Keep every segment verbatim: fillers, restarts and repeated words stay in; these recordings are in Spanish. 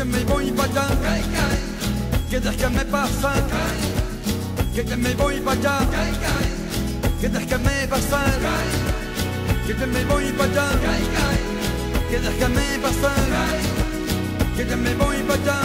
te me voy para allá, que déjame pasar, que te me voy para allá, que déjame pasar, que te me voy para allá, que déjame pasar, que te me voy para allá.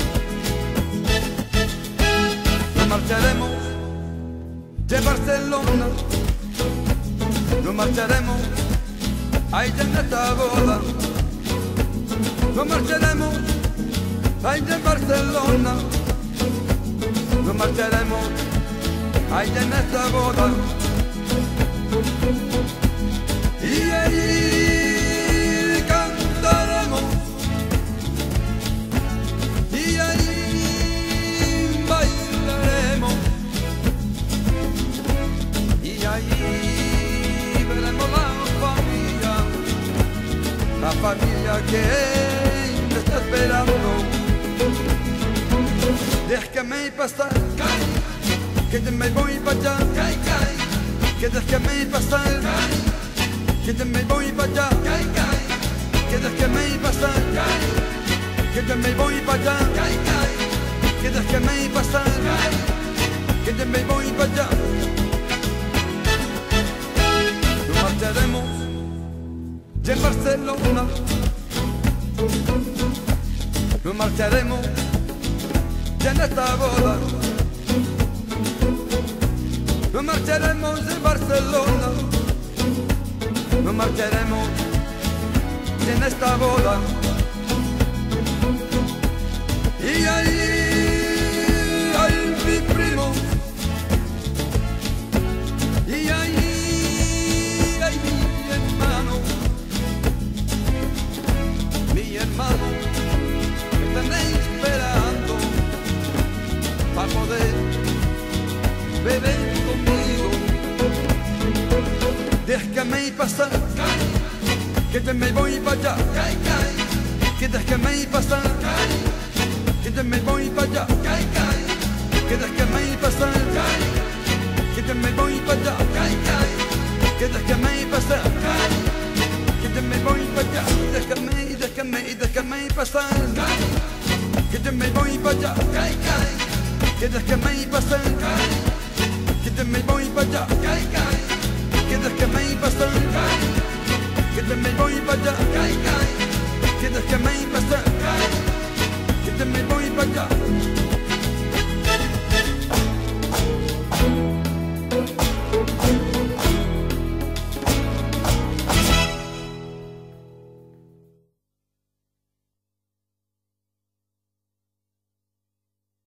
Nos marcharemos de Barcelona, nos marcharemos ahí en esta boda, nos marcharemos ahí de Barcelona, nos marcharemos ahí en esta boda. Y ahí cantaremos, y ahí bailaremos, y ahí veremos la familia, la familia que me está esperando. Déjame pasar, que te me voy para allá, que déjame pasar, que te me voy para allá, que déjame pasar, que te me voy para allá, que déjame pasar, que te me voy para allá. Nos marcharemos de Barcelona, nos marcharemos ya en esta boda, nos marcharemos de Barcelona, nos marcharemos ya en esta boda. Y ahí, ahí mi primo, y ahí, ahí mi hermano, mi hermano, me están esperando para poder beber conmigo. Déjame pasar, que te me voy para allá, que déjame pasar, que te me voy para allá, que déjame pasar, que te me voy para allá, que déjame pasar, que te me voy para allá, déjame, déjame, déjame pasar, que te me voy para allá, que déjame pasar, que te me voy para allá, que déjame pasar, que te me voy para allá, que déjame pasar, que te me voy para allá.